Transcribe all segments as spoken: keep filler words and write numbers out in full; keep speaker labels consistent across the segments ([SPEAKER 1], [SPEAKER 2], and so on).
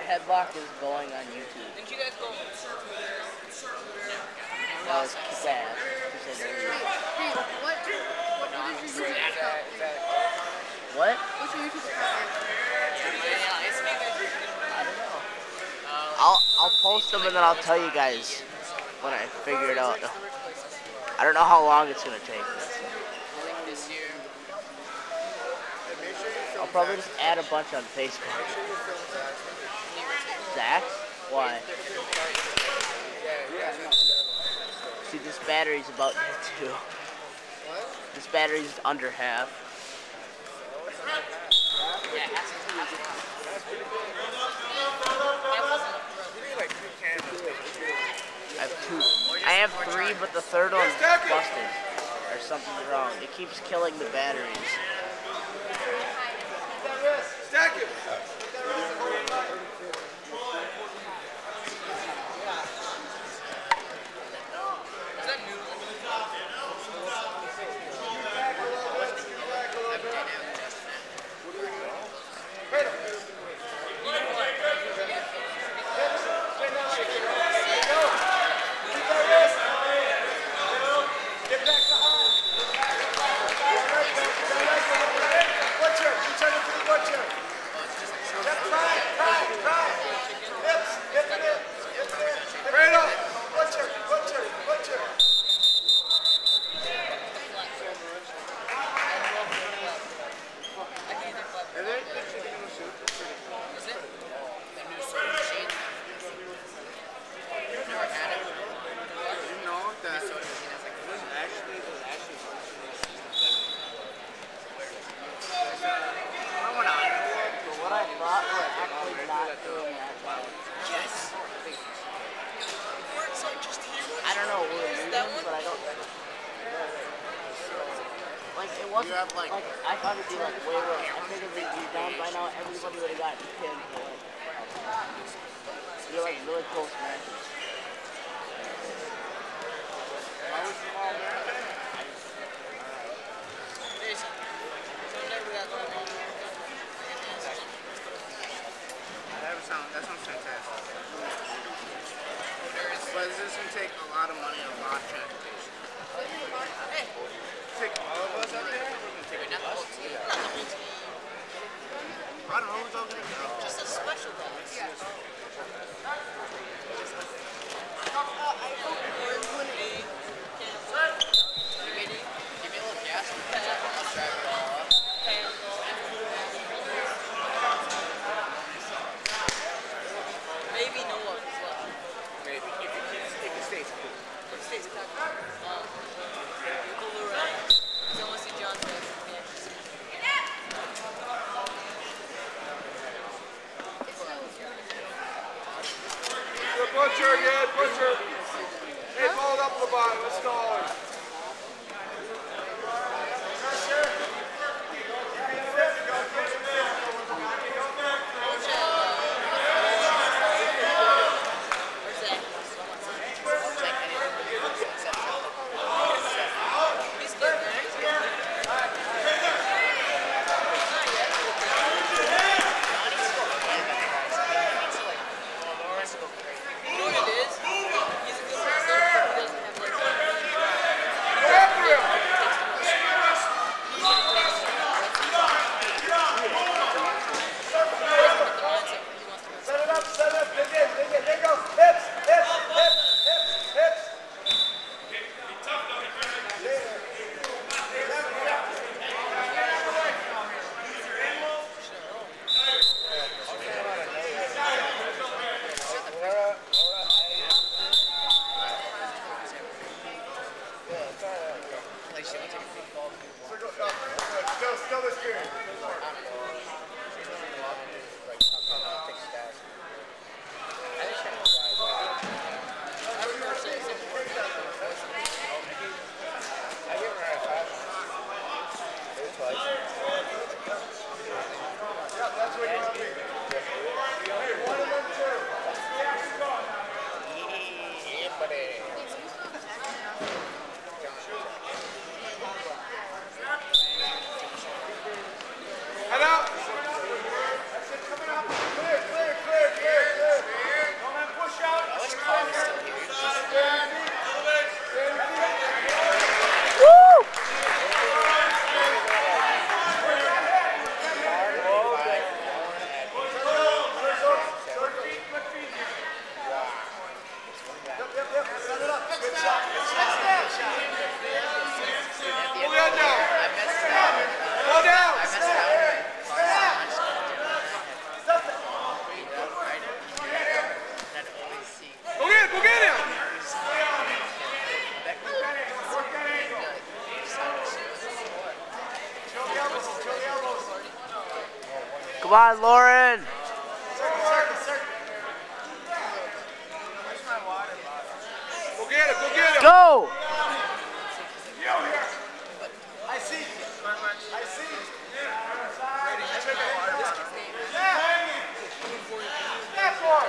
[SPEAKER 1] headlock is going on YouTube.
[SPEAKER 2] Didn't you guys go?
[SPEAKER 1] That was bad. He said
[SPEAKER 3] Hey, what? What is your YouTube account?
[SPEAKER 1] what?
[SPEAKER 3] What's your YouTube account?
[SPEAKER 1] I don't know. I'll I'll post them and then I'll tell you guys when I figure it out. I don't know how long it's gonna take. I'll probably just add a bunch on Facebook. Zach? Why? See, this battery's about dead too. This battery's under half. I have two. I have three, but the third one's busted. Or something's wrong. It keeps killing the batteries.
[SPEAKER 4] Stack it!
[SPEAKER 1] Like, like, I thought it'd be like way worse. I figured we'd be down by now. Everybody would have gotten pinned. But like, you're like really close matches.
[SPEAKER 4] How was the ball, man?
[SPEAKER 2] Jason, someday we got going on.
[SPEAKER 4] That sounds, that sounds fantastic. But this is going to take a lot of money and a lot of transportation.
[SPEAKER 2] Hey.
[SPEAKER 4] Take all of us up there?
[SPEAKER 2] Wait, not the whole team. Not the whole team.
[SPEAKER 4] I don't know who's all going to go.
[SPEAKER 2] Just a special guys. Yeah. Give me a little gas with that. I'll drive it all up. Maybe no one is left.
[SPEAKER 4] Maybe. If it, if it stays cool.
[SPEAKER 2] If it stays cool. Um, Uncle Lou Ryan. I want to see John play.
[SPEAKER 4] Butcher again, Butcher. Hey, hold up the bottom, let's go.
[SPEAKER 2] You know what it is?
[SPEAKER 1] on, Lauren.
[SPEAKER 4] Go get it, go get it.
[SPEAKER 1] Go.
[SPEAKER 4] I see. I see. That's one.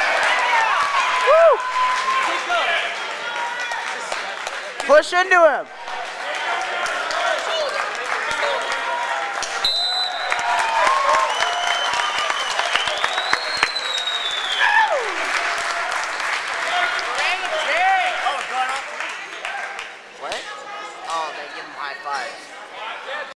[SPEAKER 1] Push into him.